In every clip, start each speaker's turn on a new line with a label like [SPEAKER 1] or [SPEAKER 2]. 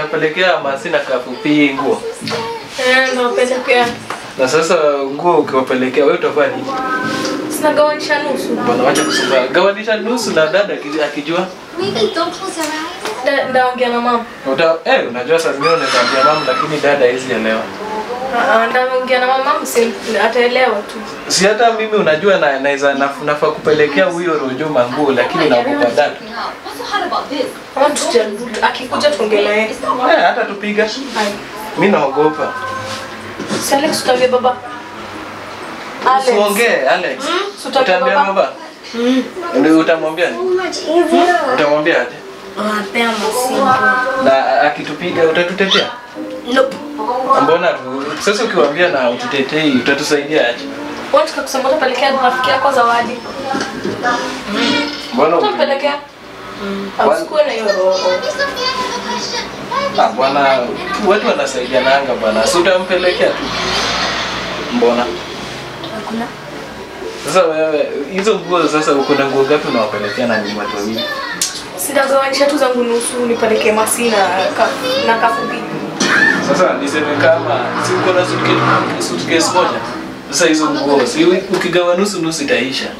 [SPEAKER 1] unapelekea Masina kafupi nguo.
[SPEAKER 2] Ndio pelekea.
[SPEAKER 1] Na sasa nguo ukiwapelekea wewe utafanya nini?
[SPEAKER 2] Sina gawanisha nusu.
[SPEAKER 1] Bwana wacha kusema. Gawanisha nusu na dada akijua.
[SPEAKER 3] Maybe don't close your eyes.
[SPEAKER 2] Ndaongea na mama.
[SPEAKER 1] Unajua saa zingine unaambia mama lakini dada hizi elewa.
[SPEAKER 2] Ndaongea na mama ataelewa tu.
[SPEAKER 1] Si hata mimi unajua naweza nafaa kupelekea huyo Rojo manguo lakini naogopa dada.
[SPEAKER 3] What's so hard about this?
[SPEAKER 2] Akikuja tuongelee.
[SPEAKER 1] Hata tupiga. Mimi naogopa.
[SPEAKER 2] Alex tuambie baba.
[SPEAKER 1] Alex. Usiongee Alex. Utaambia baba? Ndio utamwambia nini? Utamwambia aje?
[SPEAKER 2] Pea Masina.
[SPEAKER 1] Na akitupiga utatutetea?
[SPEAKER 2] Nope.
[SPEAKER 1] Mbona sasa ukiwaambia na ututetei utatusaidia aje?
[SPEAKER 2] Unataka kusema utapelekea rafiki yako zawadi?
[SPEAKER 1] Mbona
[SPEAKER 2] utapelekea? Usikue na hiyo roho.
[SPEAKER 1] Bwana watu wanasaidiana bwana. Si utampelekea tu. Mbona?
[SPEAKER 2] Hakuna.
[SPEAKER 1] Sasa wewe hizo nguo sasa uko na nguo ngapi unawapelekea na ni watu wawili?
[SPEAKER 2] Sitagawanisha tu zangu nusu nipelekee Masina na kafupi.
[SPEAKER 1] Sasa niseme kama si uko na suitcase moja. Sasa hizo nguo si ukigawa nusu itaisha.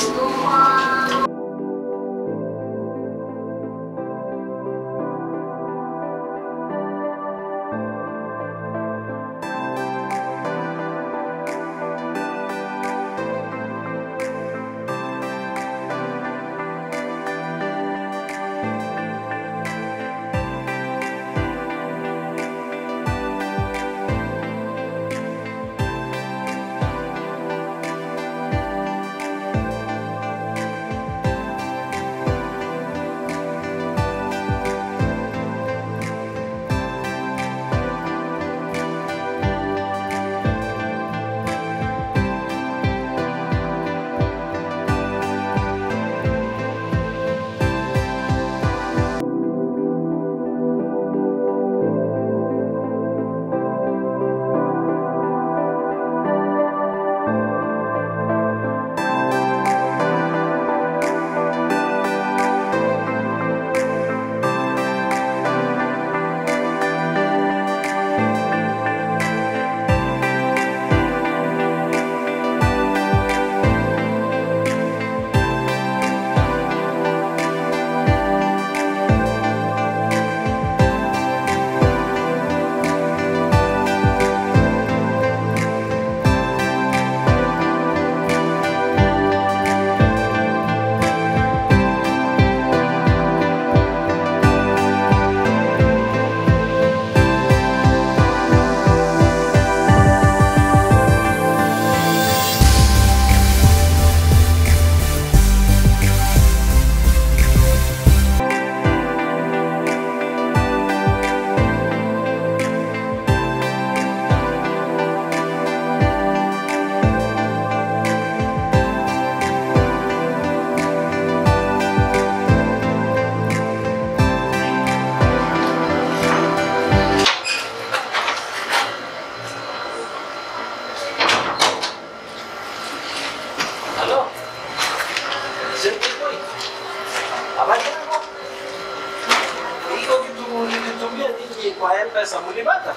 [SPEAKER 4] pesa mulipata?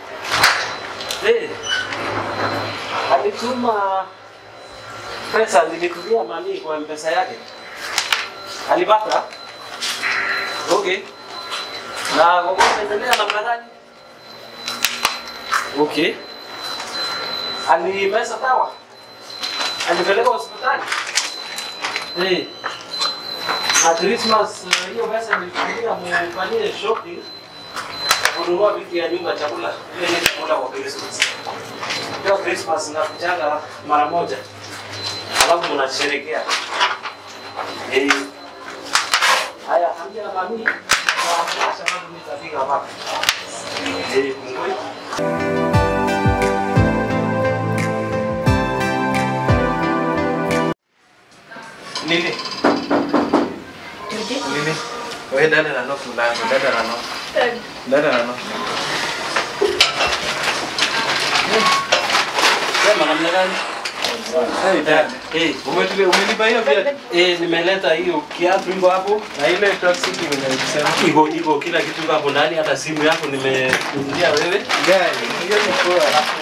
[SPEAKER 4] Alituma pesa, nilitumia mami kwa mpesa yake. Alipata? Okay. Na gogo endelea namna gani? Okay. Alipesa dawa? Alipeleka hospitali? Na Christmas hiyo pesa nilitumia mfanyie shopping. Kununua vitu ya nyumba, chakula. Ile ni chakula kwa Christmas. Leo Christmas nakujanga mara moja. Alafu mnasherehekea. Haya, ambia mami kwa sababu nitafika hapa. Mungu.
[SPEAKER 1] Nini? Nini? Wewe dada na nofu langu, dada na nofu. Dada na nofu.
[SPEAKER 4] Sema namna gani?
[SPEAKER 1] Umenipa hiyo viatu?
[SPEAKER 4] Nimeleta hiyo kiatu iko hapo.
[SPEAKER 1] Na ile toxic nimesema.
[SPEAKER 4] Iko kila kitu hapo ndani, hata simu yako nimekununulia wewe.
[SPEAKER 1] Gari, hiyo ni kwa alafu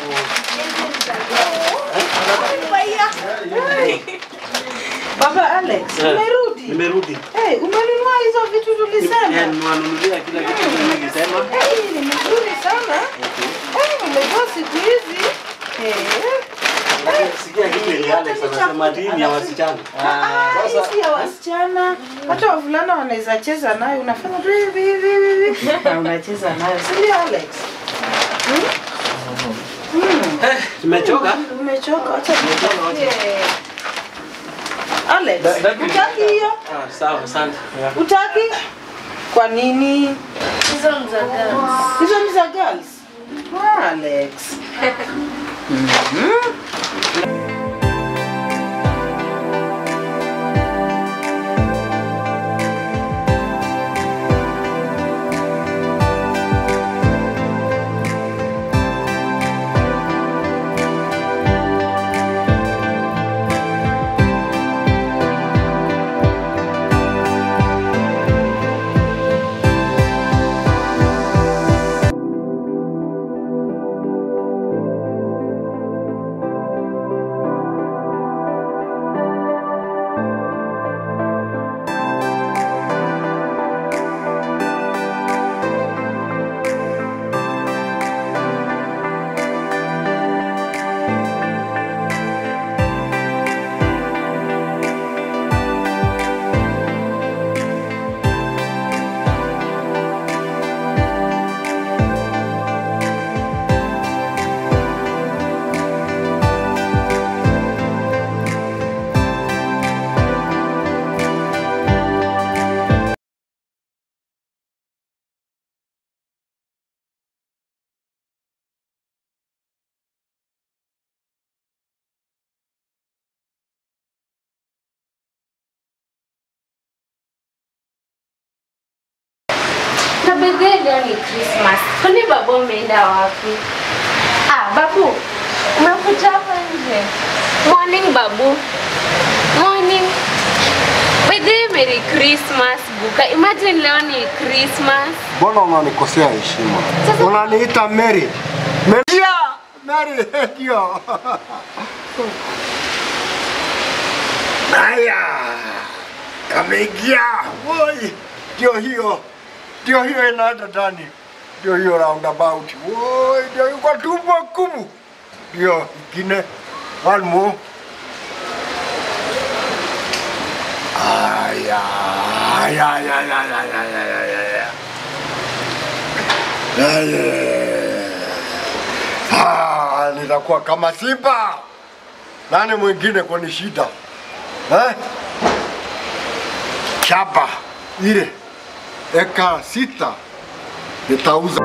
[SPEAKER 5] Baba Alex, umerudi?
[SPEAKER 4] Nimerudi.
[SPEAKER 5] Umenunua hizo vitu tulisema?
[SPEAKER 4] Nimenunulia kila kitu tulisema.
[SPEAKER 5] Ni mzuri sana. Umejua siku hizi.
[SPEAKER 4] Sikia kile Alex anasema dini ya wasichana.
[SPEAKER 5] Sasa ya wasichana, hata wavulana wanaweza cheza nayo, unafanya hivi na unacheza nayo. Si ndio Alex?
[SPEAKER 4] Tumechoka?
[SPEAKER 5] Umechoka? Acha tuchoke. Alex, utaki hiyo?
[SPEAKER 4] Sawa, asante.
[SPEAKER 5] Utaki? Kwa nini?
[SPEAKER 2] Hizo ni za girls.
[SPEAKER 5] Hizo ni za girls? Alex.
[SPEAKER 6] Na birthday leo ni Christmas. Kwani babu umeenda wapi? Babu, umekuja hapa nje. Morning babu. Morning. Birthday Merry Christmas buka. Imagine leo ni Christmas.
[SPEAKER 7] Mbona unanikosea heshima? Unaniita Mary. Mary, ndio. Aya. Kameingia. Woi, ndio hiyo inaenda ndani. Ndio hiyo roundabout. Woi, ndio yuko tumbo kumu. Ndio ingine. One more. Aya. Nitakuwa kama simba. Nani mwingine kwa ni shida? Chapa ile eka 6 nitauza.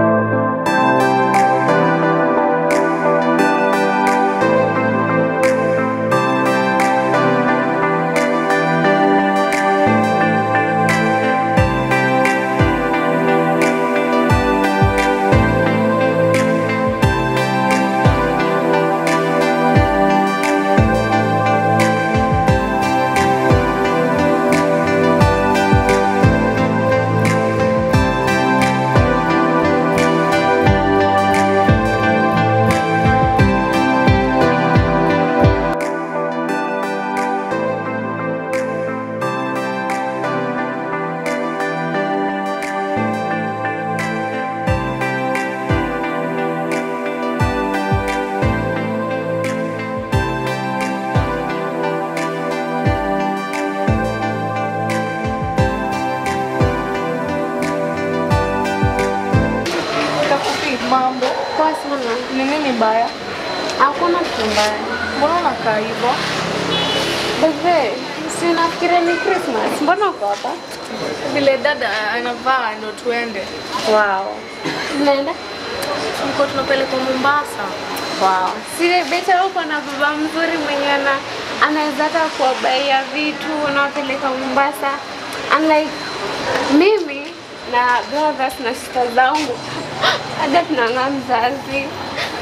[SPEAKER 2] Mambo.
[SPEAKER 6] Kwa sana.
[SPEAKER 2] Ni nini baya?
[SPEAKER 6] Hakuna kitu mbaya.
[SPEAKER 2] Mbona unakaa hivyo?
[SPEAKER 6] Bebe, si unafikiria ni Christmas? Mbona uko hapa?
[SPEAKER 2] Vile dada anavaa ndo tuende.
[SPEAKER 6] Wow. Tunaenda?
[SPEAKER 2] Tuko tunapeleka Mombasa.
[SPEAKER 6] Wow. Si beta uko na baba mzuri mwenye anaweza hata kuwabaia vitu unawapeleka Mombasa. Unlike mimi na brothers na sisters zangu hata tunang'aa mzazi.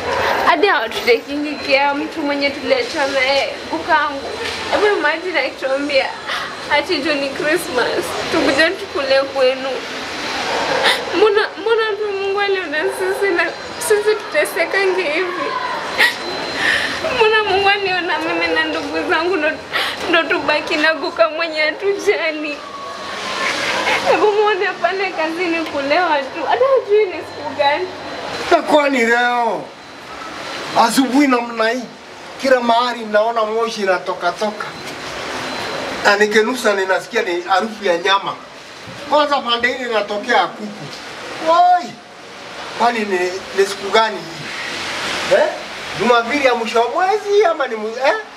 [SPEAKER 6] hadi hawatutakingi kia mtu mwenye tuliachana naye kukangu. Hebu imagine akituambia ati Johnny Christmas tukuja tukule kwenu. Mbona tu Mungu aliona sisi tutesekange hivi? Mbona Mungu aliona mimi na ndugu zangu ndo tubaki na kuka mwenye hatujali? Hebu muone pale kazini kulewa tu. Hata hujui ni siku gani.
[SPEAKER 7] Na kwani leo asubuhi namna hii kila mahali naona moshi inatoka. Na nikinusa ninasikia ni harufu ya nyama. Kwanza pande hili inatokea kuku. Woi! Kwani ni siku gani hii? Jumapili ya mwisho wa mwezi ama ni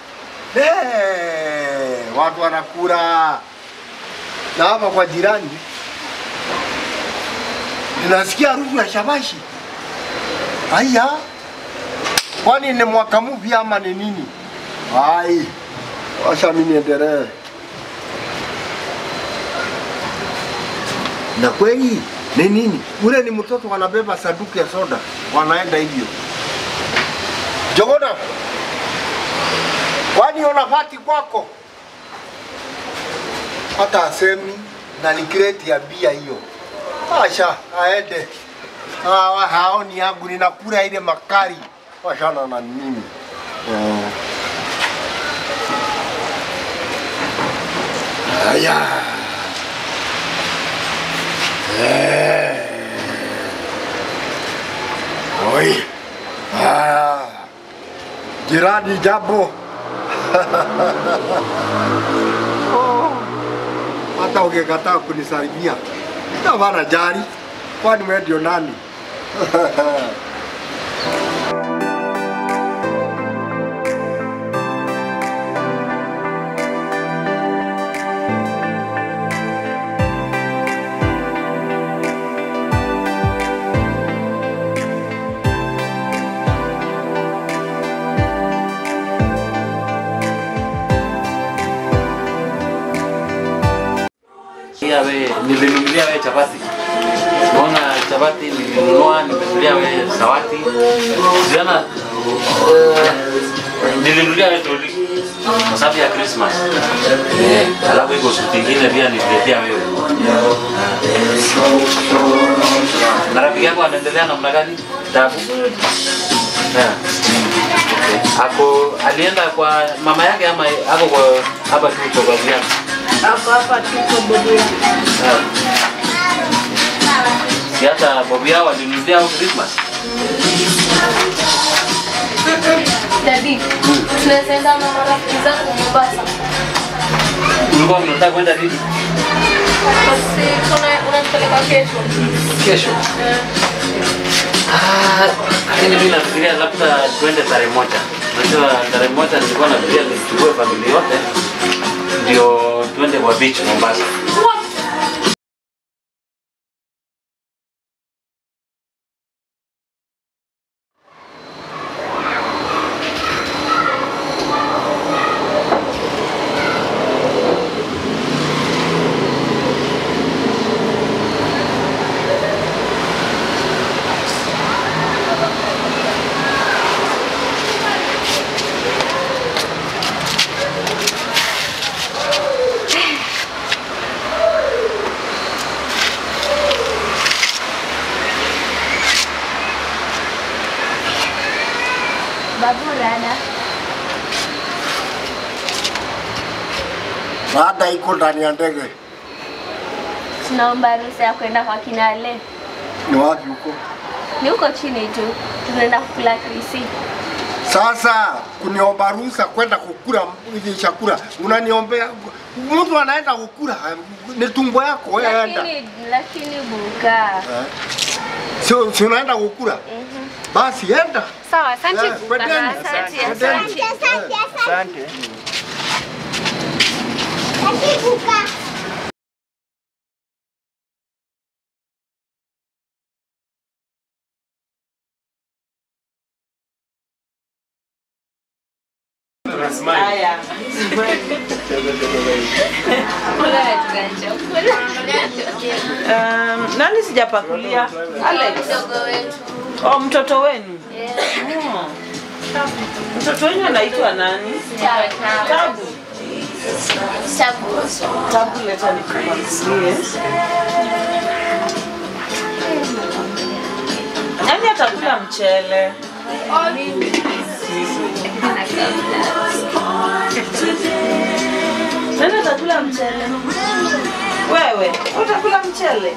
[SPEAKER 7] watu wanakula. Na hapa kwa jirani ninasikia harufu ya shabashi. Haya. Kwani ni mwaka mpya ama ni nini? Ai. Wacha mimi niendelee. Na kweli ni nini? Ule ni mtoto wanabeba sanduku ya soda. Wanaenda hivyo. Jogona. Kwani unafati kwako? Hata asemi na ni kreti ya bia hiyo. Asha, aende. Haoni yangu ninakula ile makari. Washana na mimi. Aya. Oi. Jirani jambo. Hata ukikataa kunisalimia bana jari, kwani wewe ndio nani?
[SPEAKER 8] Nilinunulia wewe chapati. Naona chapati nilinunua, nimenunulia wewe sawati. Jana nilinunulia wewe toli kwa sababu ya Christmas. Alafu iko siku nyingine pia nililetea wewe. Na rafiki yako anaendelea namna gani? Tabu. Ako alienda kwa mama yake ama ako kwa hapa tu kwa babu yake?
[SPEAKER 2] Hapa tuko Bobia.
[SPEAKER 8] Si hata Bobia walinunulia Christmas.
[SPEAKER 3] Daddy, tunaweza na marafiki zangu Mombasa.
[SPEAKER 8] Ulikuwa unataka kwenda lini?
[SPEAKER 2] Basi unatupeleka kesho.
[SPEAKER 8] Kesho? Lakini mimi nafikiria labda twende tarehe moja. Unajua tarehe moja nilikuwa nafikiria nichukue familia yote ndio twende kwa beach Mombasa.
[SPEAKER 7] Baada iko ndani ya ndege.
[SPEAKER 6] Tunaomba ruhusa ya kwenda kwa Kinale.
[SPEAKER 7] Ni wapi huko?
[SPEAKER 6] Ni huko chini tu. Tunaenda kukula krisi.
[SPEAKER 7] Sasa kuniomba ruhusa kwenda kukula hivi chakula. Unaniombea mtu anaenda kukula ni tumbo yako wewe enda.
[SPEAKER 6] Lakini buka.
[SPEAKER 7] Si unaenda kukula? Basi enda.
[SPEAKER 6] Sawa, asante buka.
[SPEAKER 7] Asante. Asante.
[SPEAKER 5] Haya. Nani sijapakulia? Alex. Oh, mtoto wenu.
[SPEAKER 6] Yeah.
[SPEAKER 5] Mtoto wenu anaitwa nani? Tabu. Tabu, leta nikuangalie. Nani atakula mchele? Nani atakula mchele? Wewe, utakula mchele?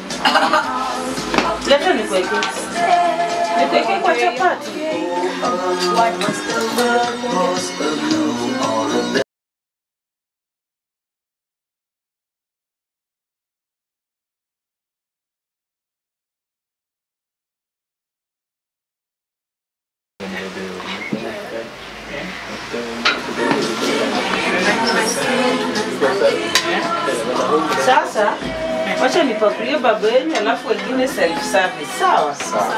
[SPEAKER 5] Leta nikuweke. Nikuweke kwa chapati. Sasa wacha nipakulie baba yenu alafu wengine self service. Sawa? Sawa.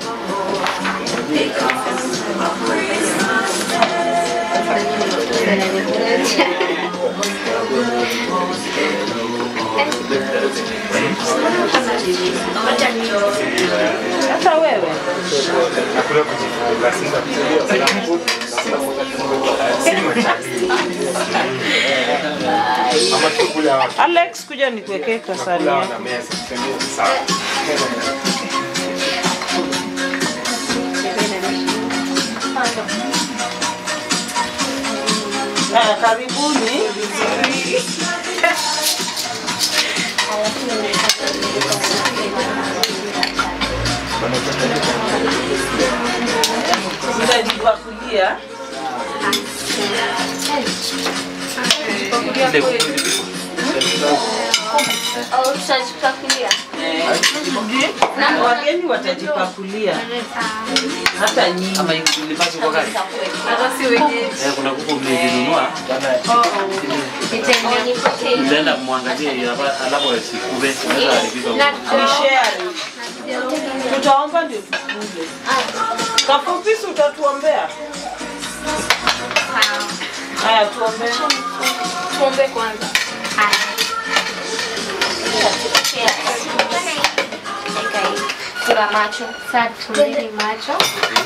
[SPEAKER 5] Hata wewe. Alex, kuja nikuwekee kwa sahani yako. Karibuni. Mtajipakulia. Wageni watajipakulia. Hata nyinyi.
[SPEAKER 8] Ama ilipasi kwa gari.
[SPEAKER 2] Hata si wenyeji.
[SPEAKER 8] Kuna kuku mlinunua. Nenda muangalie alafu asikube.
[SPEAKER 5] Share. Tutaomba ndio tukuje. Kafupisi utatuombea. Haya, tuombe.
[SPEAKER 2] Tuombe kwanza.
[SPEAKER 6] Funga macho. Sasa tufunge macho.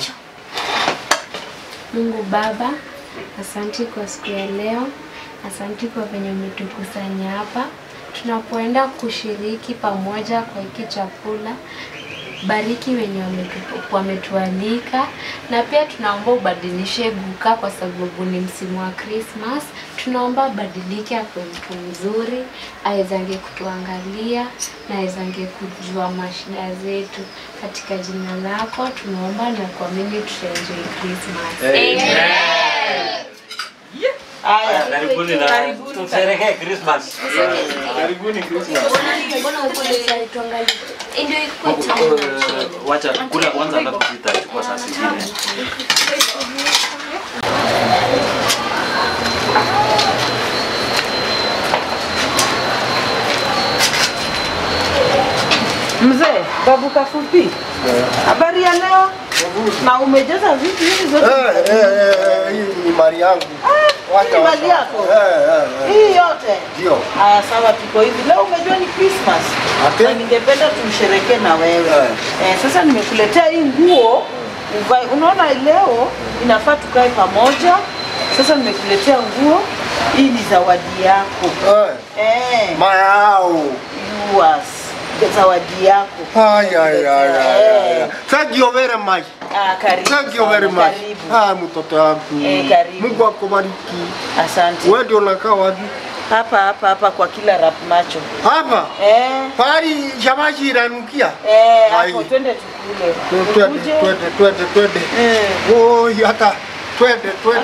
[SPEAKER 6] Mungu Baba, asante kwa siku ya leo. Asante kwa venye umetukusanya hapa. Tunapoenda kushiriki pamoja kwa hiki chakula. Bariki wenye wametualika, na pia tunaomba ubadilishe Guka kwa sababu ni msimu wa Christmas. Tunaomba badilike kwa mtu mzuri, awezange kutuangalia na awezange kujua mashida zetu. Katika jina lako tunaomba na kuamini tutaenjoy Christmas. Amen.
[SPEAKER 5] Haya,
[SPEAKER 8] Karibuni na tusherehekee Christmas.
[SPEAKER 1] Karibuni Christmas.
[SPEAKER 6] Mbona uko tuangalie? Ndio iko
[SPEAKER 8] Wacha kula kwanza alafu tutachukua saa zingine.
[SPEAKER 5] Mzee, babu Kafupi. Habari ya leo? Na umejaza vitu hivi zote?
[SPEAKER 7] Hii ni mali yangu.
[SPEAKER 5] Hii ni mali yako? Hii yote?
[SPEAKER 7] Ndio.
[SPEAKER 5] Haya, sawa, tuko hivi. Leo umejua ni Christmas. Na ningependa tumsherehekee na wewe. Sasa nimekuletea hii nguo. Uvae. Unaona leo inafaa tukae pamoja. Sasa nimekuletea nguo. Hii ni zawadi yako.
[SPEAKER 7] Mayao.
[SPEAKER 5] Yours. Zawadi yako.
[SPEAKER 7] Thank you very much.
[SPEAKER 5] Karibu.
[SPEAKER 7] Thank you very much. Mtoto wangu.
[SPEAKER 5] Karibu.
[SPEAKER 7] Mungu akubariki.
[SPEAKER 5] Asante.
[SPEAKER 7] Wewe ndio unakaa wapi?
[SPEAKER 5] Hapa kwa kila rap macho.
[SPEAKER 7] Hapa? Pali shamaji inanukia.
[SPEAKER 5] Hapo twende tukule.
[SPEAKER 7] Twende. Hata twende.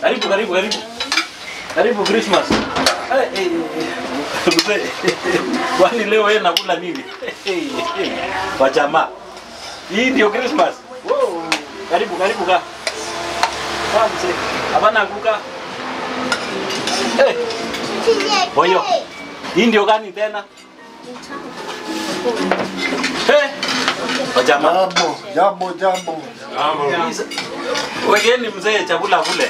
[SPEAKER 8] Karibu, karibu, karibu. Karibu Christmas. Mzee. Kwani leo wewe nakula nini? Kwa jamaa. Hii ndio Christmas. Wow. Karibu, karibu ka. Kwa mzee. Hapana kuka. Boyo. Hii ndio gani tena? Kwa jamaa.
[SPEAKER 7] Jambo.
[SPEAKER 8] Wageni mzee chakula kule.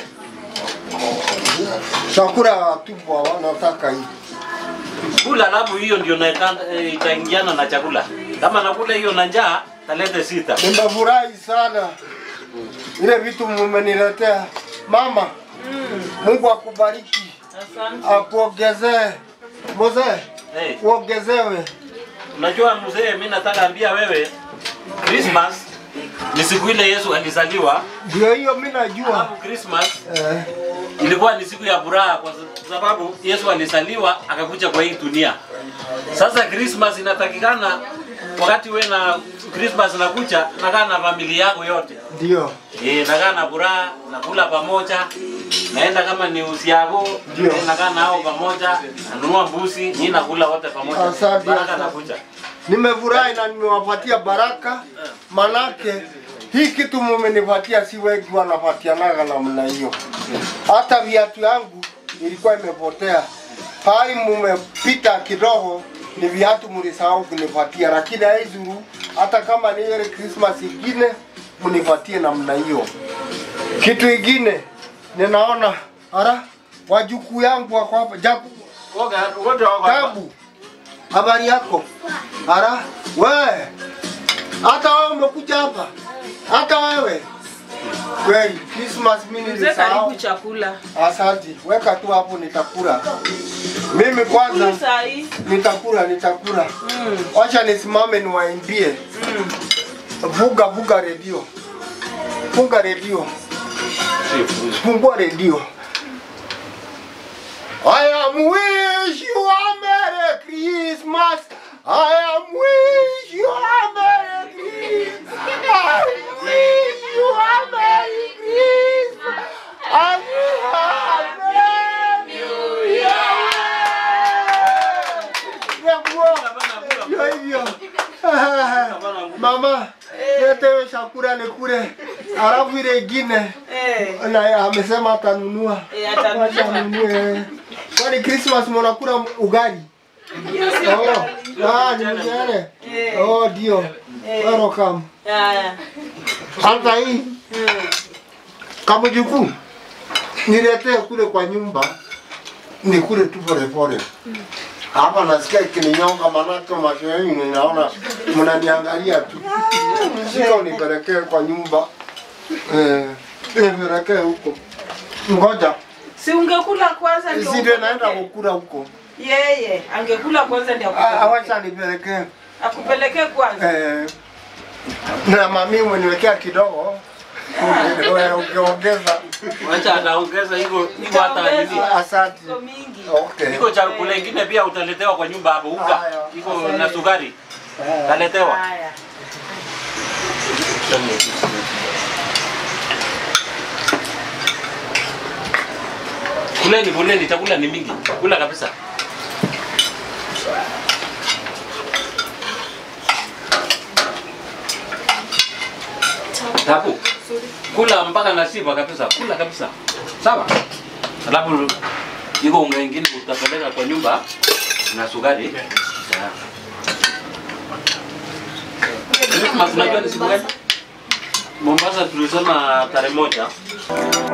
[SPEAKER 7] Chakula tupwa wanataka hii.
[SPEAKER 8] Kula alafu hiyo ndio itaingiana na chakula. Kama nakula hiyo na njaa, talete sita.
[SPEAKER 7] Nimefurahi sana. Ile vitu mmeniletea. Mama. Mungu akubariki.
[SPEAKER 5] Asante.
[SPEAKER 7] Akuongezee. Mzee. Uongezewe.
[SPEAKER 8] Unajua mzee, mimi nataka ambia wewe Christmas ni siku ile Yesu alizaliwa.
[SPEAKER 7] Ndio hiyo mimi najua.
[SPEAKER 8] Alafu Christmas ilikuwa ni siku ya furaha kwa sababu Yesu alizaliwa akakuja kwa hii dunia. Sasa Christmas inatakikana wakati wewe na Christmas nakuja nakaa na familia yako yote.
[SPEAKER 7] Ndio.
[SPEAKER 8] Nakaa na furaha, nakula pamoja. Naenda kama ni usiago, nakaa nao pamoja, nanunua mbuzi, mimi nakula wote pamoja.
[SPEAKER 7] Asante.
[SPEAKER 8] Baraka nakuja.
[SPEAKER 7] Nimefurahi na nimewapatia baraka. Manake hii kitu mmenipatia si wengi wanapatianaga namna hiyo. Hata viatu yangu ilikuwa imepotea. Pai mmepita kidogo ni viatu mlisahau kunipatia, lakini haizuru hata kama ni ile Christmas ingine mnipatie namna hiyo. Kitu ingine ninaona wajukuu yangu wako hapa. Tabu. Habari yako? Wewe. Hata wewe umekuja hapa. Hata wewe. Kweli Christmas mimi nilisahau.
[SPEAKER 5] Karibu chakula.
[SPEAKER 7] Asante. Weka tu hapo nitakula. Mimi kwanza nitakula. Acha nisimame niwaimbie. Vuga redio. Funga redio. Fungua redio. I am wish you a Merry Christmas. I am wish you a Merry Christmas. I wish you a Merry Christmas. And a New Year. Mama, lete chakula nikule. Alafu ile ingine na amesema atanunua. Atanunua. Kwani Christmas mnakula ugali? Ni mjane. Ndio. Welcome. Hata hii. Kama juku. Niletee kule kwa nyumba. Nikule tu pole. Hapa nasikia ikininyonga manake macho yenu ninaona mnaniangalia tu. Sio nipelekee kwa nyumba. Nipelekee huko. Ngoja.
[SPEAKER 5] Si ungekula kwanza ndio.
[SPEAKER 7] Si ndio naenda kukula huko.
[SPEAKER 5] Yeye angekula kwanza ndio.
[SPEAKER 7] Awacha nipelekee.
[SPEAKER 5] Akupelekee kwanza.
[SPEAKER 7] Na mami umeniwekea kidogo. Wewe ungeongeza.
[SPEAKER 8] Acha ataongeza hivyo hata nini.
[SPEAKER 7] Asante. Okay.
[SPEAKER 8] Iko chakula kingine pia utaletewa kwa nyumba hapo unga. Iko na sukari. Utaletewa.
[SPEAKER 5] Haya.
[SPEAKER 8] Kuleni chakula ni mingi. Kula kabisa. Tapu. Kula mpaka nasiba kabisa. Kula kabisa. Sawa? Alafu iko unga ingine utapeleka kwa nyumba na sukari. Christmas unajua ni siku gani? Mombasa tulisema tarehe 1.